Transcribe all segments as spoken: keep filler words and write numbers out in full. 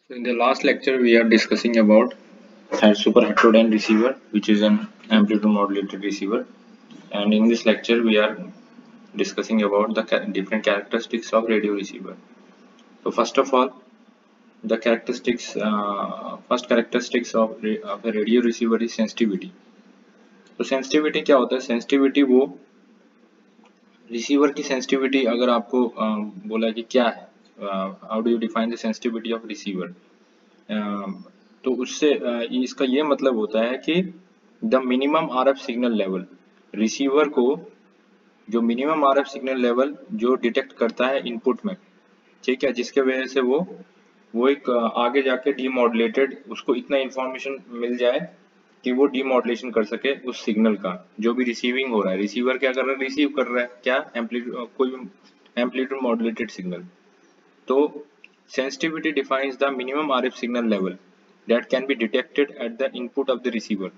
So in the last lecture, we are discussing about a super heterodyne receiver, which is an amplitude modulated receiver. And in this lecture, we are discussing about the ca different characteristics of radio receiver. So first of all, the characteristics, uh, first characteristics of, of a radio receiver is sensitivity. तो sensitivity क्या होता है? Sensitivity वो receiver की sensitivity अगर आपको uh, बोला कि क्या है, uh, how do you define the sensitivity of receiver? तो उससे इसका ये मतलब होता है कि the minimum RF signal level, receiver को जो मिनिमम आरएफ सिग्नल लेवल जो डिटेक्ट करता है इनपुट में, ठीक है, जिसके वजह से वो वो एक आगे जाके डीमॉड्यूलेटेड उसको इतना इंफॉर्मेशन मिल जाए कि वो डीमॉड्यूलेशन कर सके उस सिग्नल का जो भी रिसीविंग हो रहा है। रिसीवर क्या कर रहा है? रिसीव कर रहा है क्या? एम्पलीट्यूड, कोई एम्पलीट्यूड मॉड्यूलेटेड सिग्नल। तो sensitivity defines the minimum R F signal level that can be detected at the input of the receiver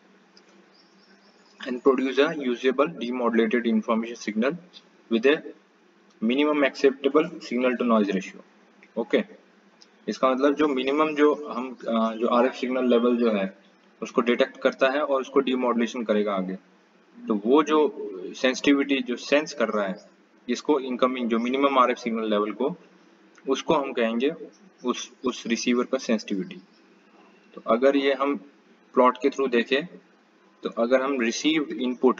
and produce a usable demodulated information signal with a minimum acceptable signal to noise ratio. Okay, इसका मतलब जो minimum जो हम जो are F signal level जो है उसको detect करता है और उसको डीमॉड्यूलेशन करेगा आगे। तो वो जो सेंसिटिविटी जो सेंस कर रहा है इसको इनकमिंग जो minimum R F signal level को, उसको हम कहेंगे उस उस रिसीवर का सेंसिटिविटी। तो अगर ये हम प्लॉट के थ्रू देखें तो अगर हम रिसीव्ड इनपुट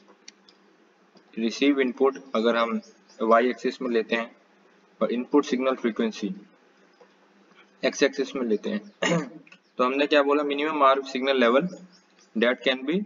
रिसीव इनपुट अगर हम वाई एक्सिस में लेते हैं और input signal frequency X axis में लेते हैं तो हमने क्या बोला? Minimum R F signal level that can be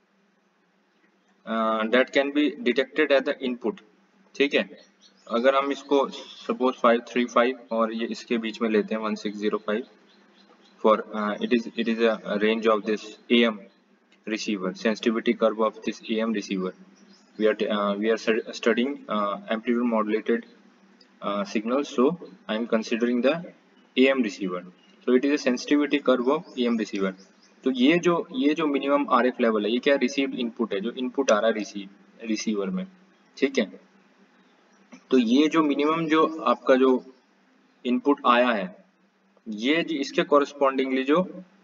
that can be detected at the input. ठीक है, अगर हम इसको सपोज फाइव थ्री फाइव और ये इसके बीच में लेते हैं one six zero five four it is it is a range of this A M receiver, sensitivity curve of this A M receiver. We are uh, we are studying uh, amplitude modulated uh, signals, so I am considering the A M receiver. So it is a sensitivity curve of A M receiver. तो ये जो ये जो minimum R F level है ये क्या? Received input है, जो इनपुट आ रहा है रिसीव रिसीवर में। ठीक है, तो ये जो मिनिमम जो आपका जो इनपुट आया है ये इसके कॉरेस्पॉन्डिंगली जो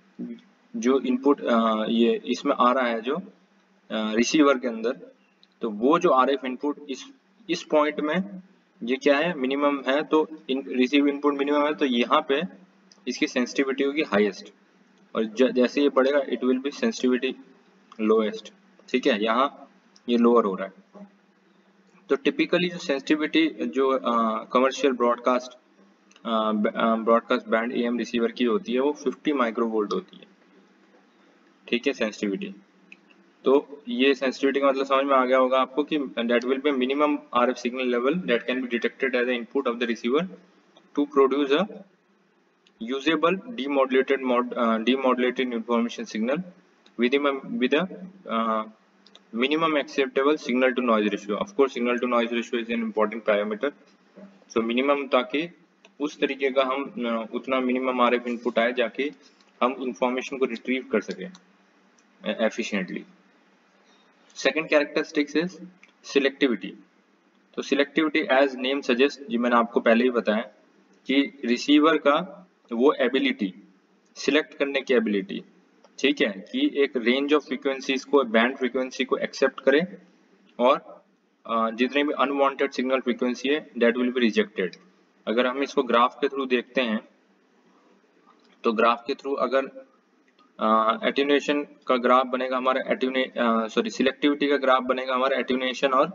जो इनपुट ये इसमें आ रहा है जो रिसीवर के अंदर, तो वो जो आरएफ इनपुट इस इस पॉइंट में ये क्या है? मिनिमम है। तो इन रिसीव इनपुट मिनिमम है तो यहाँ पे इसकी सेंसिटिविटी होगी हाईएस्ट और जैसे ये बढ़ेगा it will be sensitivity lowest. ठीक है, यहाँ ये लोअर हो रहा है। तो टिपिकली जो सेंसिटिविटी जो commercial broadcast broadcast band A M receiver की होती है वो फिफ्टी माइक्रोवोल्ट होती है। ठीक है, सेंसिटिविटी। तो ये सेंसिटिविटी का मतलब समझ में आ गया होगा आपको कि that will be minimum RF signal level that can be detected as the input of the receiver to produce a usable demodulated demodulated information signal with with a minimum acceptable signal to noise ratio. Of course signal to noise ratio is an important parameter. So minimum ताकि उस तरीके का हम उतना minimum RF input आए जाके हम information को रिट्रीव कर सके efficiently. Second characteristics is selectivity. तो सिलेक्टिविटी एज नेम सजेस्ट, जी मैंने आपको पहले ही बताया कि रिसीवर का वो एबिलिटी सिलेक्ट करने की एबिलिटी, ठीक है, कि एक रेंज ऑफ फ्रीक्वेंसीज को, बैंड फ्रीक्वेंसी को एक्सेप्ट करे और जितने भी अनवांटेड सिग्नल फ्रीक्वेंसी है दैट विल बी रिजेक्टेड। अगर हम इसको ग्राफ के थ्रू देखते हैं तो ग्राफ के थ्रू अगर एट्यूनेशन का ग्राफ बनेगा हमारा, एट्यूने सॉरी सिलेक्टिविटी का ग्राफ बनेगा हमारा एट्यूनेशन और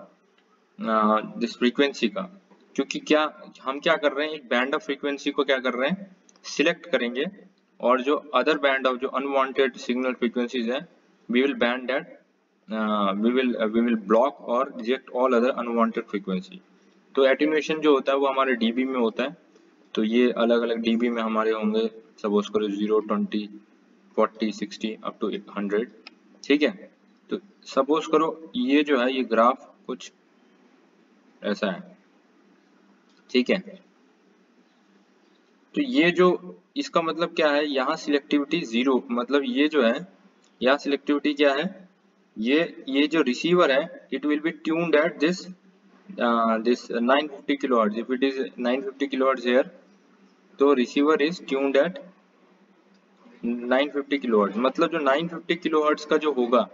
दिस फ्रीक्वेंसी का, क्योंकि क्या हम क्या कर रहे हैं? एक बैंड ऑफ फ्रीक्वेंसी को क्या कर रहे हैं? सिलेक्ट करेंगे और जो अदर बैंड ऑफ जो अनवांटेड सिग्नल फ्रीक्वेंसीज है we will band that we will we will block और reject all other unwanted frequency. तो एटेन्यूएशन जो होता है वो हमारे डीबी में होता है। तो ये अलग अलग डीबी में हमारे होंगे, सपोज करो zero, twenty, forty, sixty up to hundred. ठीक है, तो सपोज करो ये जो है ये ग्राफ कुछ ऐसा है। ठीक है, तो ये जो इसका मतलब क्या है? यहाँ सिलेक्टिविटी जीरो, मतलब ये जो है यहाँ सिलेक्टिविटी क्या है? ये ये जो रिसीवर है it will be tuned at this this nine fifty kilohertz. If it is nine fifty kilohertz here तो receiver is tuned at nine fifty kilohertz, मतलब जो नाइन फिफ्टी किलोहर्ट्ज का जो होगा,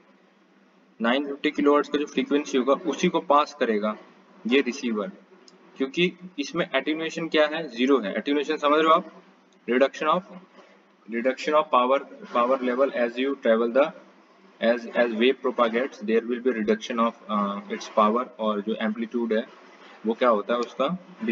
नाइन फिफ्टी किलोहर्ट्ज का जो frequency होगा उसी को पास करेगा ये रिसीवर, क्योंकि इसमें एटेन्यूएशन क्या है, जीरो है। एटेन्यूएशन समझ रहे हो आप, reduction of reduction of power power level as you travel the as as wave propagates there will be reduction of uh, its power, और जो एम्पलीट्यूड है वो क्या होता है उसका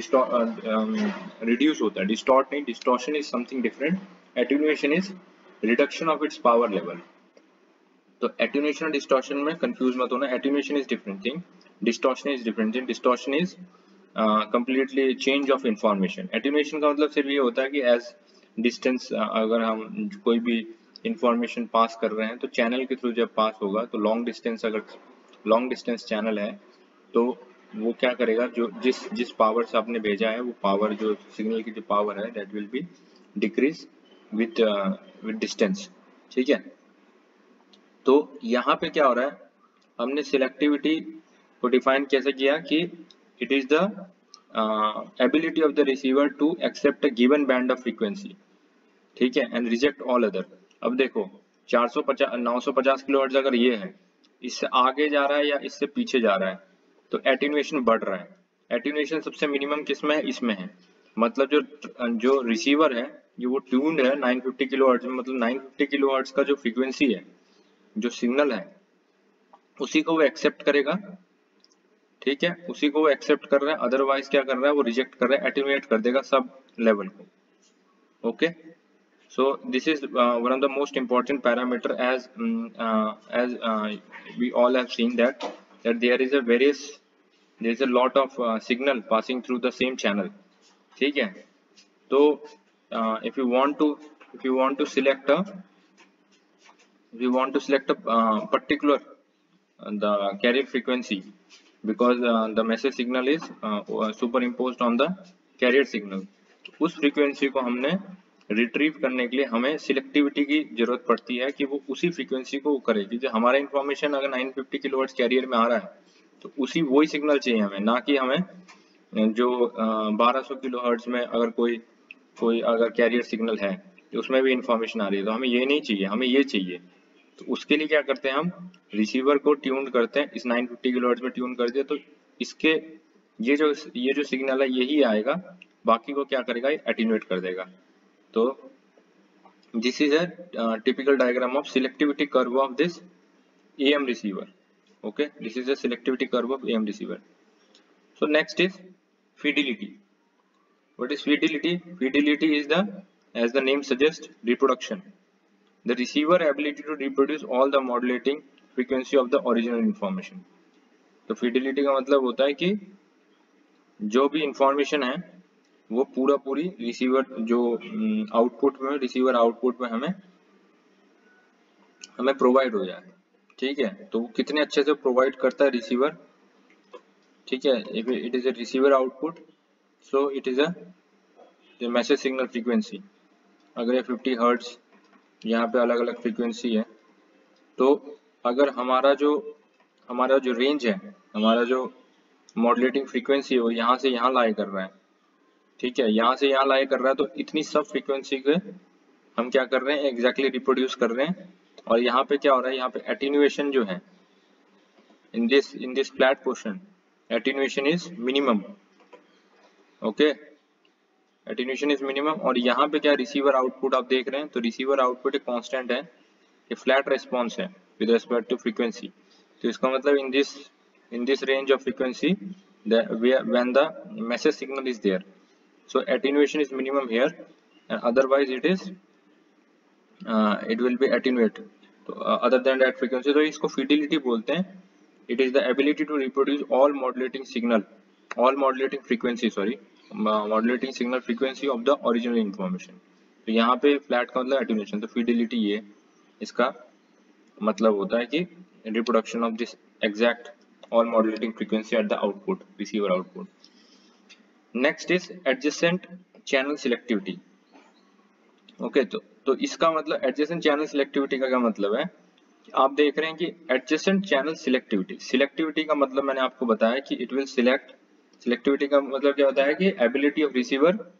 रिड्यूस होता है, डिस्टॉर्ट नहीं, distortion is something different, attenuation is reduction of its power level. तो एटेन्यूएशन और डिस्टॉर्शन में कंफ्यूज मत होना, attenuation is different thing, distortion is different thing. Distortion is completely change of information. Attenuation का मतलब सिर्फ ये होता है कि एज डिस्टेंस, अगर हम कोई भी इंफॉर्मेशन पास कर रहे हैं तो चैनल के थ्रू जब पास होगा तो लॉन्ग डिस्टेंस, अगर लॉन्ग डिस्टेंस चैनल है तो वो क्या करेगा, जो जिस जिस पावर से आपने भेजा है वो पावर, जो सिग्नल की जो पावर है that will be decrease with with distance, ठीक है। तो यहाँ पे क्या हो रहा है, हमने सिलेक्टिविटी को डिफाइन कैसे किया कि it is the ability of the receiver to accept a given band of frequency, ठीक है, एंड रिजेक्ट ऑल अदर। अब देखो चार सौ पचास नौ सौ पचास किलोहर्ट्ज अगर ये है, इससे आगे जा रहा है या इससे पीछे जा रहा है, तो एटेन्यूएशन बढ़ रहा है। एटेन्यूएशन सबसे मिनिमम किस में है, इसमें है। मतलब जो जो रिसीवर है ये वो ट्यून्ड है नाइन फिफ्टी किलोहर्ट्ज में, मतलब नाइन फिफ्टी किलोहर्ट्ज का जो फ्रीक्वेंसी है, जो सिग्नल है उसी को वो एक्सेप्ट करेगा, ठीक है, उसी को वो एक्सेप्ट कर रहा है। अदरवाइज क्या कर रहा है, वो रिजेक्ट कर रहा है, एटेन्यूएट कर देगा सब लेवल को। Okay, so this is uh, one of the most important parameter, as um, uh, as uh, we all have seen that that there is a various there is a lot of uh, signal passing through the same channel, ठीक है। तो uh, if you want to if you want to select a if you want to select a uh, particular uh, the carrier frequency, because uh, the message signal is uh, superimposed on the carrier signal, तो उस frequency को हमने retrieve करने के लिए हमें selectivity की जरूरत पड़ती है कि वो उसी फ्रीक्वेंसी को वो करे। जो हमारा इंफॉर्मेशन अगर नाइन फिफ्टी किलोहर्ट्ज कैरियर में आ रहा है तो उसी वही सिग्नल चाहिए हमें, ना कि हमें जो बारह सौ किलोहर्ट्ज में अगर कोई कोई अगर कैरियर सिग्नल है तो उसमें भी इंफॉर्मेशन आ रही है, तो हमें ये नहीं चाहिए, हमें ये चाहिए। तो उसके लिए क्या करते हैं, हम रिसीवर को ट्यून करते हैं, इस नाइन फिफ्टी किलोहर्ट्ज में ट्यून कर दिया तो इसके ये जो ये जो सिग्नल है यही आएगा, बाकी को क्या करेगा, एटीन्यूएट कर देगा। तो this is a uh, typical diagram of selectivity curve of this A M receiver. Okay, this is a selectivity curve of A M receiver. So next is fidelity. What is fidelity? Fidelity is the, as the name suggests, reproduction. The receiver ability to reproduce all the modulating frequency of the original information. तो fidelity का मतलब होता है कि जो भी information है वो पूरा पूरी रिसीवर जो आउटपुट में रिसीवर आउटपुट में हमें हमें प्रोवाइड हो जाए, ठीक है। तो वो कितने अच्छे से प्रोवाइड करता है रिसीवर, ठीक है। If it is a receiver output, so it is a message signal frequency. अगर ये फिफ्टी हर्ट्ज, यहाँ पे अलग अलग फ्रीक्वेंसी है, तो अगर हमारा जो हमारा जो रेंज है, हमारा जो मॉड्यूलेटिंग फ्रीक्वेंसी है वो यहाँ से यहाँ लाई कर रहा है, ठीक है, यहाँ से यहाँ लाई कर रहा है, तो इतनी सब फ्रीक्वेंसी के हम क्या कर रहे हैं, एग्जैक्टली रिप्रोड्यूस कर रहे हैं। और यहाँ पे क्या हो रहा है, यहाँ पे एटीन्यूएशन जो है in this in this flat portion, attenuation is minimum. Okay, attenuation is minimum. और यहाँ पे क्या रिसीवर आउटपुट आप देख रहे हैं, तो रिसीवर आउटपुट एक कांस्टेंट है, ये फ्लैट रिस्पॉन्स है विद रिस्पेक्ट टू फ्रीक्वेंसी। तो इसका मतलब in this in this range of frequency when the message signal is there, so attenuation is minimum here and otherwise it is uh, it will be attenuated तो uh, other than that frequency। तो इसको fidelity बोलते हैं। it is the ability to reproduce all modulating signal all modulating frequency sorry uh, modulating signal frequency of the original information। तो यहाँ पे flat का मतलब attenuation, तो fidelity ये इसका मतलब होता है कि reproduction of this exact all modulating frequency at the output receiver output। Next is adjacent channel selectivity. Okay, तो तो इसका मतलब एडजेसेंट चैनल सिलेक्टिविटी का क्या मतलब है, आप देख रहे हैं कि एडजेसेंट चैनल सिलेक्टिविटी, सिलेक्टिविटी का मतलब मैंने आपको बताया कि इट विल सिलेक्ट, सिलेक्टिविटी का मतलब क्या होता है कि ability of receiver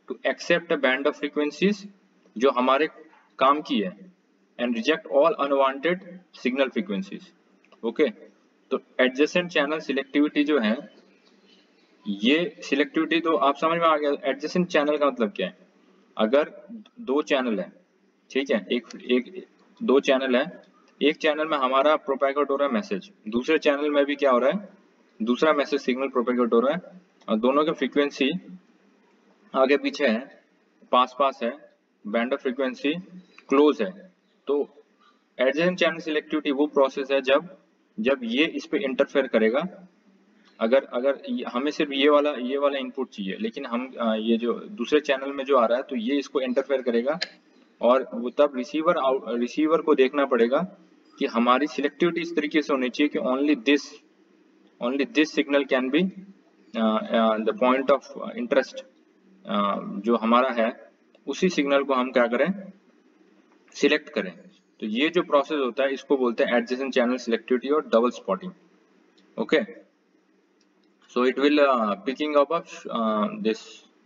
to accept a band of frequencies जो हमारे काम की है and reject all unwanted signal frequencies. Okay okay? तो adjacent channel selectivity जो है, ये selectivity तो आप समझ में आ गया. adjacent channel का मतलब क्या है? अगर दो चैनल है, ठीक है, एक एक दो चैनल है, एक चैनल में हमारा प्रोपेगेट हो रहा है मैसेज, दूसरे चैनल में भी क्या हो रहा है, दूसरा मैसेज सिग्नल प्रोपेगेट हो रहा है, और दोनों की फ्रीक्वेंसी आगे पीछे है, पास पास है, बैंड ऑफ फ्रीक्वेंसी क्लोज है. तो एडजेसेंट चैनल सिलेक्टिविटी वो प्रोसेस है जब जब ये इस पे इंटरफेयर करेगा. अगर अगर हमें सिर्फ ये वाला ये वाला इनपुट चाहिए, लेकिन हम ये जो दूसरे चैनल में जो आ रहा है तो ये इसको इंटरफेयर करेगा, और वो तब रिसीवर रिसीवर को देखना पड़ेगा कि हमारी सिलेक्टिविटी इस तरीके से होनी चाहिए कि only this only this signal can be the point of interest. जो हमारा है उसी सिग्नल को हम क्या करें, सिलेक्ट करें. तो ये जो प्रोसेस होता है इसको बोलते हैं एडजेसेंट चैनल सिलेक्टिविटी और double spotting. Okay, so it will picking up this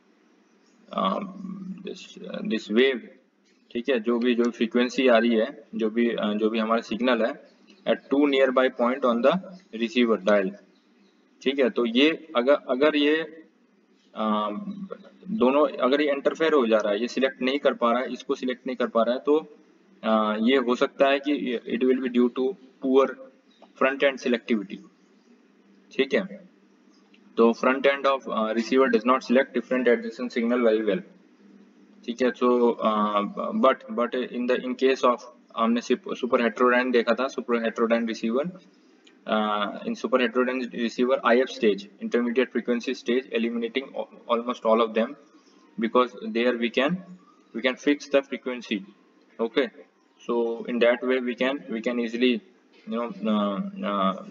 this this wave, ठीक है, जो भी जो फ्रीक्वेंसी आ रही है, जो भी जो भी हमारा सिग्नल है at two near by point on the receiver dial. ठीक है, तो ये अगर अगर ये आ, दोनों अगर ये इंटरफेयर हो जा रहा है, ये सिलेक्ट नहीं कर पा रहा है, इसको सिलेक्ट नहीं कर पा रहा है, तो आ, ये हो सकता है कि it will be due to poor front end selectivity. ठीक है, तो front end of receiver does not select different adjacent signal very well. ठीक है, so but but in the in case of हमने सुपर हेट्रोडाइन देखा था, super heterodyne receiver, in super heterodyne receiver I F stage, intermediate frequency stage, eliminating almost all of them, because there we can we can fix the frequency. Okay, so in that way we can we can easily, you know, uh,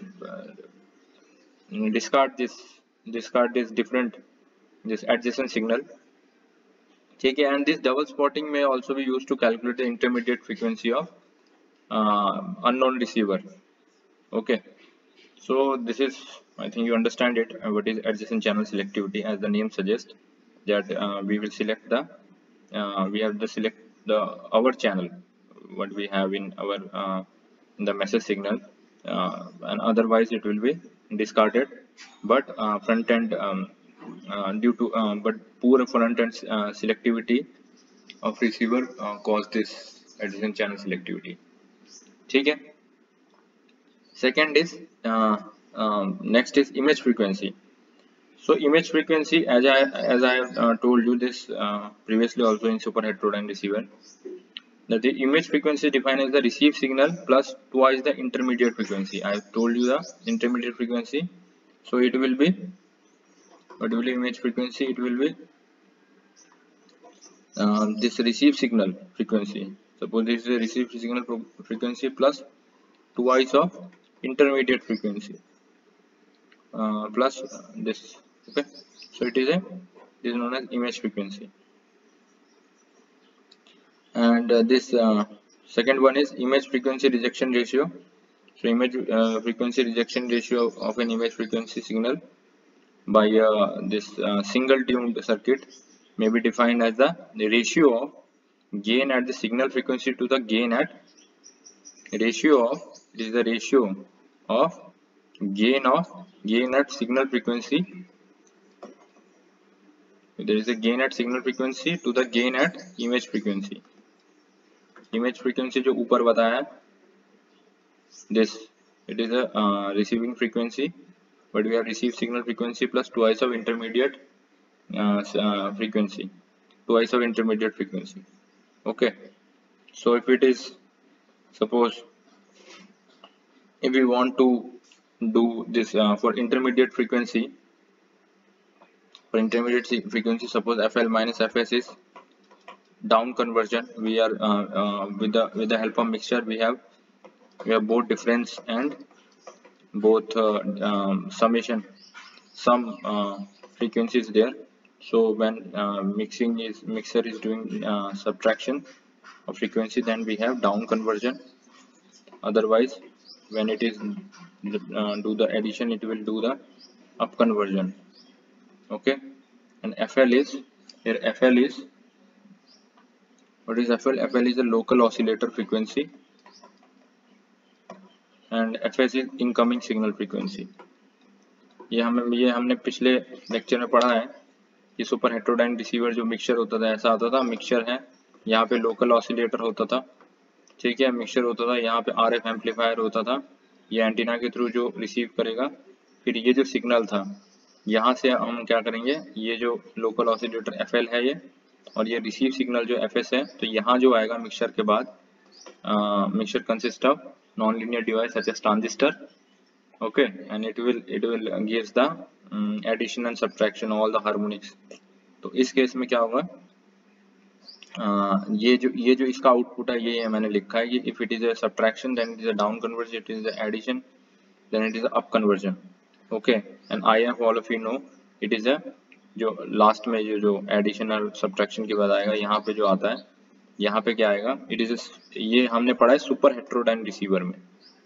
uh, discard this discard this different this adjacent signal. ठीक है, and this double spotting may also be used to calculate the intermediate frequency of uh, unknown receiver. Okay, so this is, I think you understand it, uh, what is adjacent channel selectivity. As the name suggests, that uh, we will select the uh, we have to select the our channel what we have in our uh, in the message signal, uh, and otherwise it will be discarded. But uh, front end um, uh, due to uh, but poor front end uh, selectivity of receiver uh, cause this adjacent channel selectivity. ठीक है, second is uh, um, next is image frequency. So image frequency, as I as I have uh, told you this uh, previously also in super heterodyne receiver, that the image frequency defined as the received signal plus twice the intermediate frequency. I have told you the intermediate frequency, so it will be what will be image frequency, it will be uh, this received signal frequency. Suppose this is a received signal frequency plus twice of intermediate frequency uh, plus uh, this. Okay, so it is a this is known as image frequency. And uh, this uh, second one is image frequency rejection ratio. So image uh, frequency rejection ratio of an image frequency signal by uh, this uh, single tuned circuit may be defined as the, the ratio of gain at the signal frequency to the gain at ratio of it is the ratio of gain of gain at signal frequency. There is a gain at signal frequency to the gain at image frequency. Image frequency जो ऊपर बताया, this it is a uh, receiving frequency, but we have received signal frequency plus twice of intermediate uh, uh, frequency, twice of intermediate frequency. Okay, so if it is, suppose if we want to do this uh, for intermediate frequency, for intermediate frequency, suppose F L minus F S is down conversion. We are uh, uh, with the with the help of mixture we have we have both difference and both uh, um, summation, some uh, frequencies there. So when uh, mixing is mixer is doing uh, subtraction of frequency, then we have down conversion. Otherwise, when it is uh, do the addition, it will do the up conversion. Okay, and F L is here F L is, what is F L? F L is a local oscillator frequency and F S is incoming signal frequency. ये हमें ये हमने पिछले lecture में पढ़ा है कि super heterodyne receiver जो मिक्सचर होता था ऐसा होता था, मिक्सचर है, यहाँ पे लोकल ऑसिलेटर होता था, ठीक है, मिक्सचर होता था, यहाँ पे आर एफ एम्पलीफायर होता था, ये एंटीना के थ्रू जो रिसीव करेगा, फिर ये जो सिग्नल था यहाँ से हम क्या करेंगे, ये जो लोकल ऑसिलेटर एफ एल है ये, और ये रिसीव सिग्नल जो एफ एस है, तो यहाँ जो आएगा मिक्सचर के बाद, mixture consist of non linear device such as transistor, okay, and it will it will gives the addition and subtraction all the harmonics. तो इस केस में क्या होगा, uh, ये जो ये जो इसका आउटपुट है ये मैंने लिखा है, ये if it is a subtraction then it is a down conversion, it is a addition then it is a up conversion, okay, and I F all of you know it is a, जो last में जो जो addition और subtraction के बाद आएगा, यहाँ पे जो आता है, यहाँ पे क्या आएगा, इट इज, ये हमने पढ़ा है सुपर हेटेरोडाइन रिसीवर में,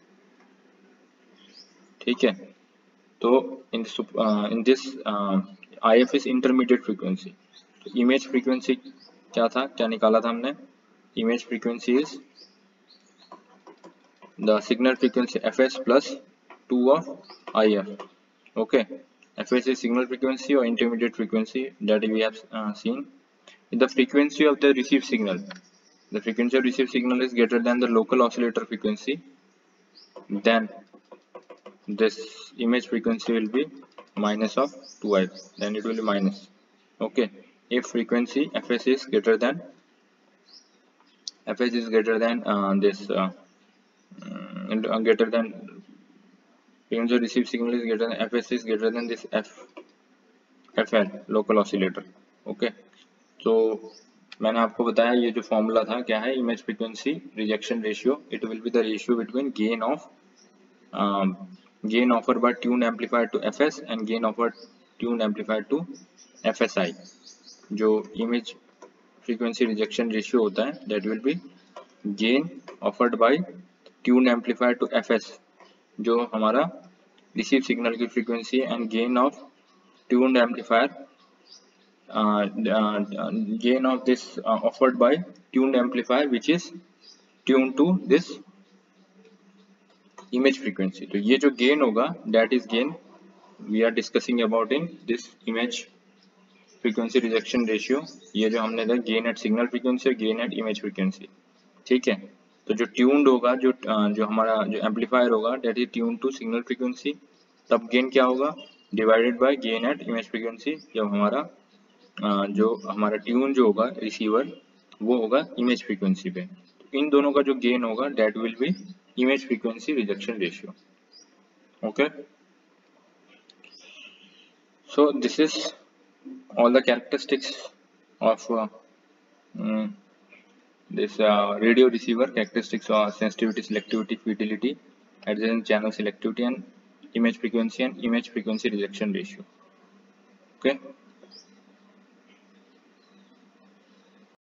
ठीक है. तो in in this I F is intermediate frequency. तो इमेज फ्रीक्वेंसी क्या था, क्या निकाला था हमने, image frequency is the signal frequency F S plus two of I F, okay. F S is signal frequency or intermediate frequency that we have uh, seen. The frequency of the received signal, the frequency of received signal is greater than the local oscillator frequency, then this image frequency will be minus of two I, then it will be minus, okay. If frequency F S is greater than F S is greater than uh, this uh, uh, greater than frequency of received signal is greater than F S is greater than this F F L local oscillator, okay. तो मैंने आपको बताया ये जो formula था क्या है, image frequency rejection ratio, it will be the ratio between gain of gain offered by tune amplifier to F S and gain offered tune amplifier to F S I. जो इमेज फ्रीक्वेंसी रिजेक्शन रेशियो होता है that will be gain offered by tune amplifier to F S, जो हमारा receive signal की frequency, and gain of tuned amplifier, gain of this offered by tuned amplifier which is tune to this image frequency. तो ये जो gain होगा that is gain we are discussing about in this image frequency rejection ratio. ये जो हमने देखा gain at signal frequency और gain at image frequency, ठीक है. तो जो ट्यून्ड होगा, जो जो हमारा जो एम्पलीफायर होगा that is tune to signal frequency, तब गेन क्या होगा, divided by gain at image frequency, जब हमारा जो हमारा ट्यून जो होगा रिसीवर वो होगा इमेज फ्रीक्वेंसी पे. तो इन दोनों का जो गेन होगा that will be image frequency rejection ratio, okay. So this is all the characteristics of uh, um, this uh, radio receiver, characteristics are sensitivity, selectivity, fidelity, adjacent channel selectivity, and image frequency and image frequency rejection ratio, okay.